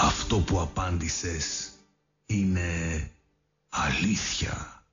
Αυτό που απάντησες είναι αλήθεια.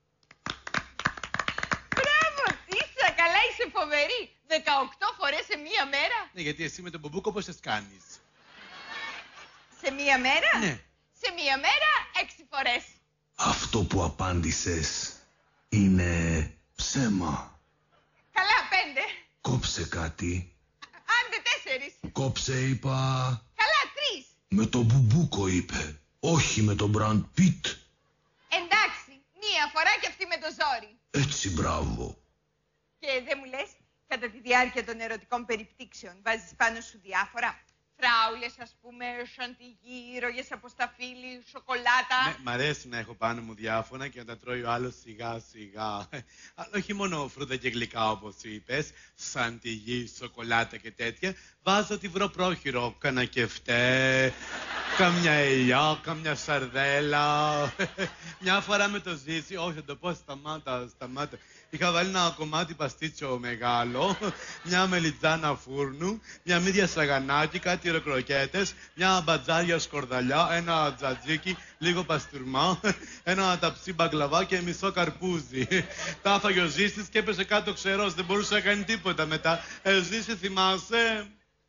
Μπράβο, Τίσα, καλά είσαι φοβερή. 18 φορές σε μία μέρα. Ναι, γιατί εσύ με τον Μπουμπούκο πώς τις κάνεις? Σε μία μέρα? Ναι. Σε μία μέρα 6 φορές. Αυτό που απάντησες είναι ψέμα. Καλά, 5. Κόψε κάτι. Άντε 4. Κόψε, είπα. Καλά, 3. Με τον Μπουμπούκο, είπε. Όχι με τον Μπραντ Πιτ. Εντάξει, μία φορά και αυτή με το ζόρι. Έτσι, μπράβο. Και δεν μου λες, κατά τη διάρκεια των ερωτικών περιπτύξεων βάζεις πάνω σου διάφορα. Φράουλες, ας πούμε, σαντιγί, ρογές από σταφύλι, σοκολάτα. Ναι, μ' αρέσει να έχω πάνω μου διάφορα και να τα τρώει ο άλλος σιγά σιγά. Αλλά όχι μόνο φρούτα και γλυκά όπως είπες, σαν τη γη, σοκολάτα και τέτοια. Βάζω ό,τι βρω πρόχειρο, κάνα κεφτέ, καμιά ελιά, καμιά σαρδέλα. Μια φορά με το Ζήση, όχι θα το πω, σταμάτα. Είχα βάλει ένα κομμάτι παστίτσιο μεγάλο, μια μελιτζάνα φούρνου, μια μύδια σαγανάκι, κάτι ροκροκέτες, μια μπατζάρια σκορδαλιά, ένα τζατζίκι, λίγο παστούρμα, ένα ταψί μπαγκλαβά και μισό καρπούζι. Τα έφαγε ο Ζήσης και έπεσε κάτω ξερός, δεν μπορούσε να κάνει τίποτα μετά. Ζήση, θυμάσαι?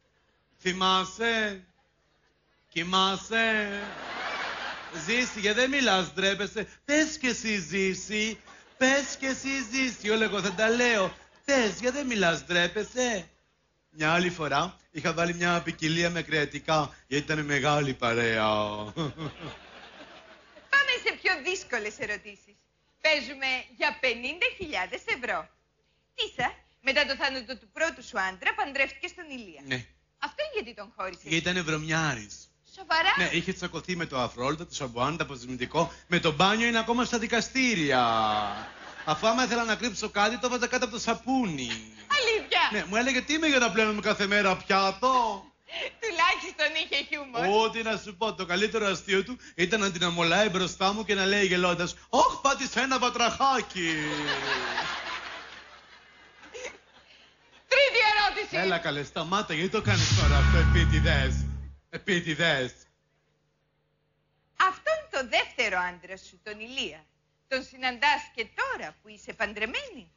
Κοιμάσαι? Ζήση, γιατί δεν μιλάς, ντρέπεσαι? Πες κι εσύ, Ζήση. Πες κι εσύ, Ζήση, όλο εγώ θα τα λέω. Πες, γιατί δεν μιλάς, ντρέπεσαι? Μια άλλη φορά είχα βάλει μια ποικιλία με κρεατικά, γιατί ήταν μεγάλη παρέα. Πάμε σε πιο δύσκολες ερωτήσεις. Παίζουμε για 50.000 ευρώ. Τίσα, μετά το θάνατο του πρώτου σου άντρα, παντρεύτηκε στον Ηλία. Ναι. Αυτό γιατί τον χώρισες? Γιατί ήταν βρωμιάρης. Σοβαρά? Ναι, είχε τσακωθεί με το Αφρόλυτο, το Σαμπουάν, το αποσμητικό. Με το μπάνιο είναι ακόμα στα δικαστήρια. Αφού άμα ήθελα να κρύψω κάτι, το βάζα κάτω από το σαπούνι. Αλήθεια? Ναι, μου έλεγε τι είμαι για να πλένουμε κάθε μέρα πιάτο. Τουλάχιστον είχε χιούμορ. Ό,τι να σου πω, το καλύτερο αστείο του ήταν να την αμολάει μπροστά μου και να λέει γελώντας «Ωχ, πάτησε ένα βατραχάκι». Τρίτη ερώτηση. Έλα καλέ, σταμάτα, γιατί το κάνεις τώρα αυτό, επίτηδες. Αυτόν το δεύτερο άντρα σου, τον Ηλία, τον συναντάς και τώρα που είσαι παντρεμένη?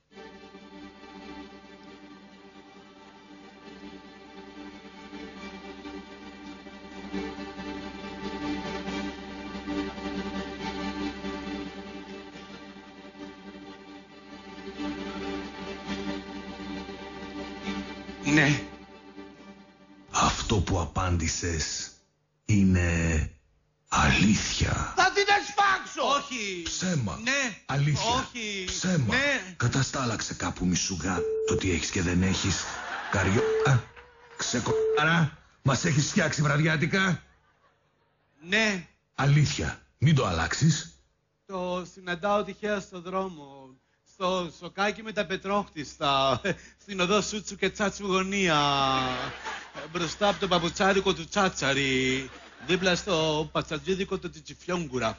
Ναι. Αυτό που απάντησες είναι αλήθεια. Θα την εσφάξω! Όχι! Ψέμα. Ναι. Αλήθεια. Όχι. Ψέμα. Ναι. Καταστάλαξε κάπου μισουγά το τι έχεις και δεν έχεις. Καριό... Ξεκοάρα. Μας έχεις φτιάξει βραδιάτικα. Ναι. Αλήθεια. Μην το αλλάξεις. Το συναντάω τυχαία στο δρόμο. Στο σοκάκι με τα πετρόχτιστα. Στην οδό Σούτσου και Τσάτσου γωνία. Μπροστά από το παπουτσάρικο του Τσάτσαρη. Δίπλα στο πατσατζίδικο του Τσιτσιφιόγκουρα.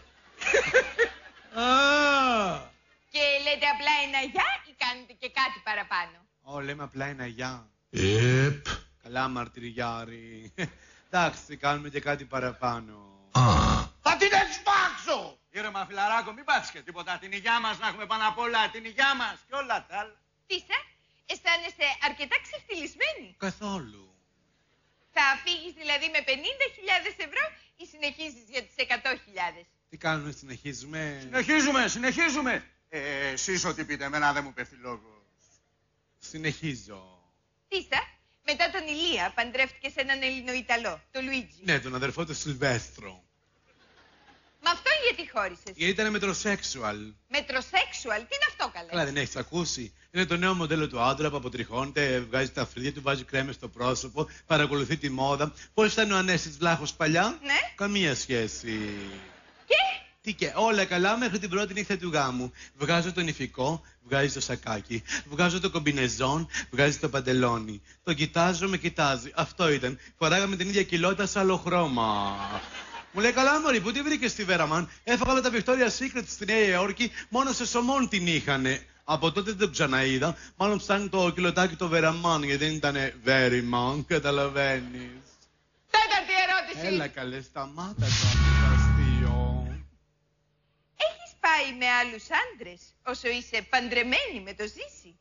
Και λέτε απλά ένα γεια ή κάνετε και κάτι παραπάνω? Λέμε απλά ένα γεια. Επ. Καλά μαρτυριάρη. Εντάξει, κάνουμε και κάτι παραπάνω. Α. Θα την εξπάξω! Ήρεμα, φιλαράκο, μην πάθεις και τίποτα. Την υγειά μας να έχουμε πάνω απ' όλα. Την υγειά μας και όλα τα άλλα. Τίσα, αισθάνεσαι αρκετά ξεφτυλισμένη. Καθόλου. Θα φύγεις δηλαδή με 50.000 ευρώ ή συνεχίζεις για τις 100.000? Τι κάνουμε, συνεχίζουμε? Συνεχίζουμε. Εσείς ό,τι πείτε, εμένα δεν μου πέφτει λόγος. Συνεχίζω. Τίσα, μετά τον Ηλία παντρεύτηκες έναν Ελληνοϊταλό, τον Λουίτζι. Ναι, τον αδερφό του Σιλβέστρο. Με αυτόν γιατί χώρισες? Γιατί ήταν μετροσέξουαλ. Μετροσέξουαλ, τι είναι αυτό καλέ? Καλά, δεν έχεις ακούσει? Είναι το νέο μοντέλο του άντρα που αποτριχώνεται, βγάζει τα φρύδια του, βάζει κρέμες στο πρόσωπο, παρακολουθεί τη μόδα. Πώς ήταν ο Ανέστης Βλάχος παλιά? Ναι. Καμία σχέση. Και? Τι και, όλα καλά μέχρι την πρώτη νύχτα του γάμου. Βγάζω το νηφικό, βγάζει το σακάκι. Βγάζω το κομπινεζόν, βγάζει το παντελόνι. Το κοιτάζω, με κοιτάζει. Αυτό ήταν. Φοράγαμε την ίδια κοιλότητα σε άλλο χρώμα. Μου λέει, καλά μωρή, πού τη βρήκες στη Βέραμαν? Έφαγα όλα τα Victoria's Secret στη Νέα Υόρκη, μόνο σε σωμόν την είχανε. Από τότε δεν το ξαναείδα. Μάλλον ψάχνει το κιλοτάκι το Βέραμαν, γιατί δεν ήτανε Veryman, καταλαβαίνεις. Τέταρτη ερώτηση. ερώτηση. Έλα καλέ, σταμάτα το αστείο. Έχεις πάει με άλλους άντρες όσο είσαι παντρεμένη με το Ζήση?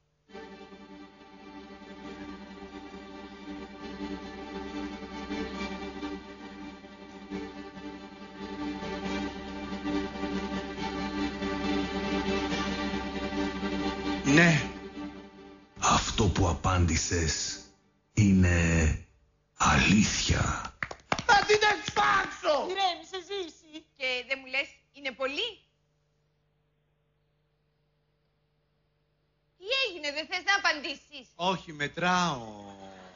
Ναι. Αυτό που απάντησες είναι αλήθεια. Θα την εξφάξω! Ηρέμησε, Ζήση. Και δεν μου λες, είναι πολύ? Τι έγινε, δεν θες να απαντήσεις? Όχι, μετράω.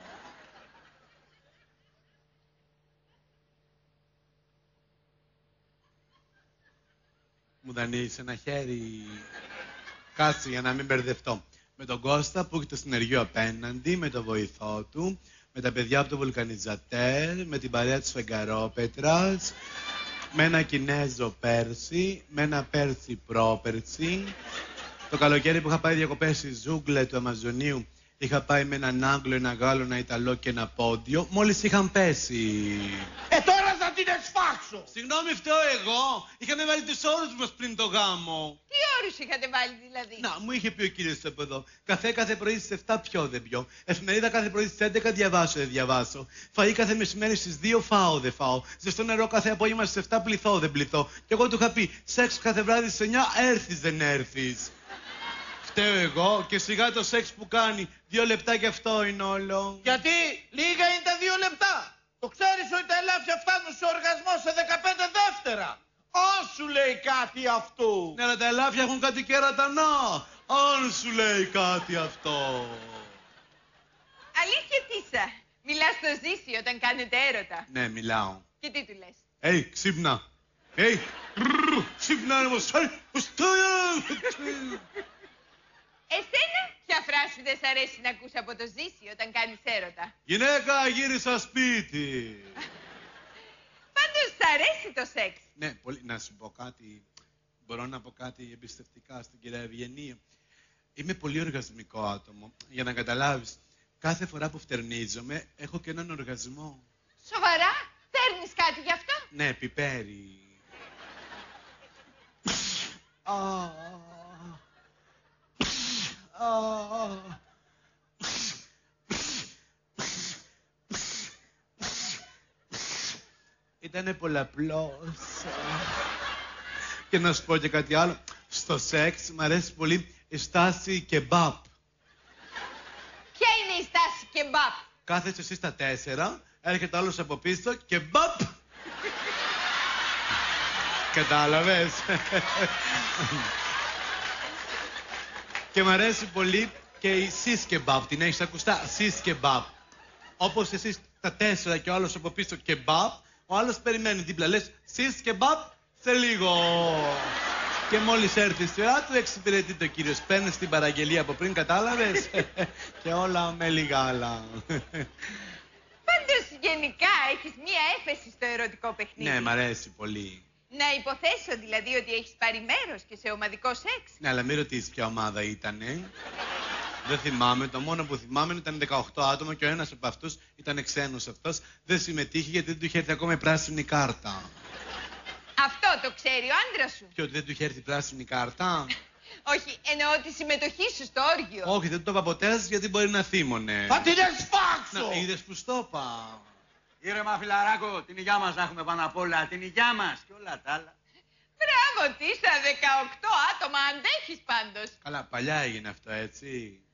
Μου δανείζεις ένα χέρι. Κάτσε για να μην μπερδευτώ. Με τον Κώστα που έχει το συνεργείο απέναντι, με τον βοηθό του, με τα παιδιά από το βουλκανιζατέρ, με την παρέα της Φεγγαρόπετρας, με ένα Κινέζο πέρσι, με ένα πέρσι πρόπερσι. Το καλοκαίρι που είχα πάει διακοπές στη ζούγκλα του Αμαζονίου, είχα πάει με έναν Άγγλο, ένα Γάλλο, ένα Ιταλό και ένα πόντιο. Μόλις είχαν πέσει. Τώρα θα την εξφάξω! Συγγνώμη, φταίω εγώ. Είχαμε βάλει τους όρους μας πριν το γάμο. Τι όρους είχατε βάλει δηλαδή? Να, μου είχε πει ο κύριος από εδώ. Καφέ κάθε πρωί στις 7 πιω, δεν πιω. Εφημερίδα κάθε πρωί στις 11 διαβάσω, δεν διαβάσω. Φαΐ κάθε μεσημέρι στις 2 φάω, δεν φάω. Ζεστό νερό κάθε απόγευμα στις 7 πληθώ, δεν πληθώ. Και εγώ του είχα πει σεξ κάθε βράδυ στις 9, έρθεις, δεν έρθεις. Φταίω εγώ και σιγά το σεξ που κάνει. 2 λεπτά και αυτό είναι όλο. Γιατί λίγα είναι τα 2 λεπτά. Το ξέρεις ότι τα ελάφια φτάνουν σε οργασμό σε 15 δεύτερα. Αν σου λέει κάτι αυτού. Ναι, αλλά τα ελάφια έχουν κάτι κέρατα. Αν σου λέει κάτι αυτό. Αλήθεια τίσα. Μιλάς στο Ζήση όταν κάνετε έρωτα? Ναι, μιλάω. Και τι του λες? Ξύπνα. Ξύπνα, ρε μος. Εσένα ποια φράση δεν σ' αρέσει να ακούς από το Ζήση όταν κάνεις έρωτα? Γυναίκα, γύρισα σπίτι. Πάντως σ' αρέσει το σεξ? Ναι, πολύ. Να σου πω κάτι. Μπορώ να πω κάτι εμπιστευτικά στην κυρία Ευγενία. Είμαι πολύ οργασμικό άτομο. Για να καταλάβεις, κάθε φορά που φτερνίζομαι, έχω και έναν οργασμό. Σοβαρά? Παίρνεις κάτι γι' αυτό? Ναι, πιπέρι. Ήτανε πολλαπλός. Και να σου πω και κάτι άλλο. Στο σεξ μ' αρέσει πολύ η στάση κεμπάπ. Ποια είναι η στάση κεμπάπ? Κάθεσαι εσύ στα 4, έρχεται άλλος από πίσω και μπαπ! Κατάλαβες? Και μ' αρέσει πολύ και η σις κεμπάπ. Την έχεις ακουστά? Σις κεμπάπ. Όπως εσύ στα 4 και ο άλλος από πίσω κεμπάπ, ο άλλος περιμένει δίπλα. Λες σις κεμπάπ σε λίγο. Και μόλις έρθει η σειρά του, εξυπηρετεί το κύριος. Παίρνεις την παραγγελία από πριν, κατάλαβες? Και όλα με λιγάλα. Πάντως γενικά έχεις μία έφεση στο ερωτικό παιχνίδι. Ναι, μ' αρέσει πολύ. Να υποθέσω δηλαδή ότι έχεις πάρει μέρος και σε ομαδικό σεξ. Ναι, αλλά μην ρωτήσεις ποια ομάδα ήτανε. Δεν θυμάμαι. Το μόνο που θυμάμαι ήταν 18 άτομα και ο ένας από αυτούς ήταν ξένος αυτός. Δεν συμμετείχε γιατί δεν του είχε έρθει ακόμα η πράσινη κάρτα. Αυτό το ξέρει ο άντρας σου? Και ότι δεν του είχε έρθει η πράσινη κάρτα. Όχι, εννοώ τη συμμετοχή σου στο όργιο. Όχι, δεν το είπα ποτέ σας γιατί μπορεί να θύμωνε. Θα την εξφάξω! Να, είδες που στο είπα. Ήρεμα, φιλαράκο, την υγειά μας να έχουμε πάνω απ' όλα. Την υγειά μας και όλα τα άλλα. Μπράβο, Τίσα, 18 άτομα αντέχεις πάντως. Καλά, παλιά έγινε αυτό, έτσι.